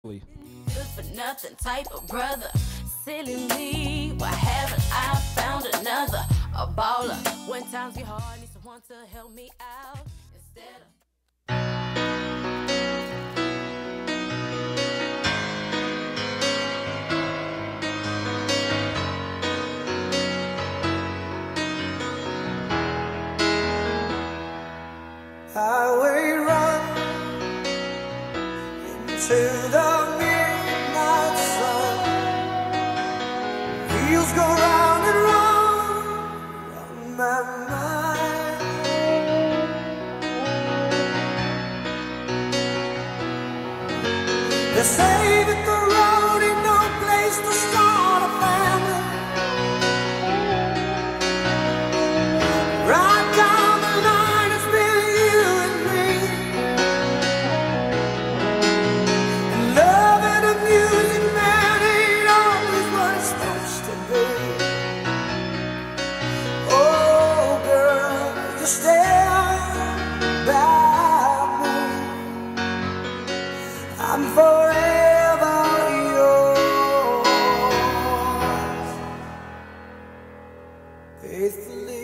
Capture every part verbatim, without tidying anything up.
Good for nothing type of brother. Silly me, why haven't I found another? A baller. When times get hard, need someone to help me out instead of. Highway run into the midnight sun. Wheels go round and round on my mind. They say that the road ain't no place to start a family. Right down the line, it's been you and me. And love and the music, man, ain't always what it's supposed to be. Oh, girl, you stand by me. I'm forever yours, faithfully.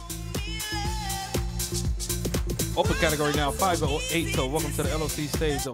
Open category now, five oh eight. So welcome to the L O C stage.